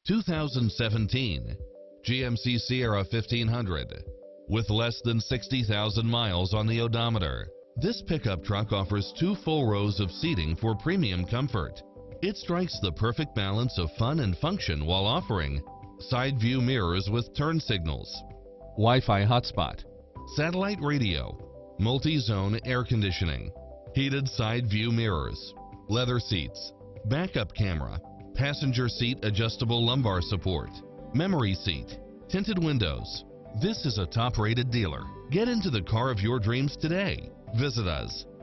2017 GMC Sierra 1500. With less than 60,000 miles on the odometer, this pickup truck offers 2 full rows of seating for premium comfort. It strikes the perfect balance of fun and function while offering side view mirrors with turn signals, Wi-Fi hotspot, satellite radio, multi-zone air conditioning, heated side view mirrors, leather seats, backup camera, passenger seat adjustable lumbar support, memory seat, tinted windows. This is a top-rated dealer. Get into the car of your dreams today. Visit us.